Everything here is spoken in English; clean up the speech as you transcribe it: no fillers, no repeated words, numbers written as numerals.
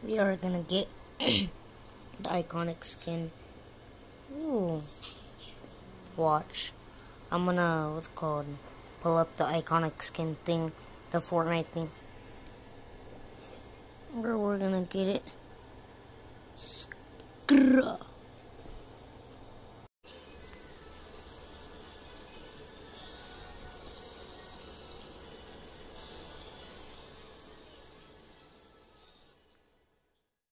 we are gonna get the iconic skin. Ooh. Watch. I'm gonna, what's it called, pull up the iconic skin thing, the Fortnite thing. We're gonna get it. Skrrr.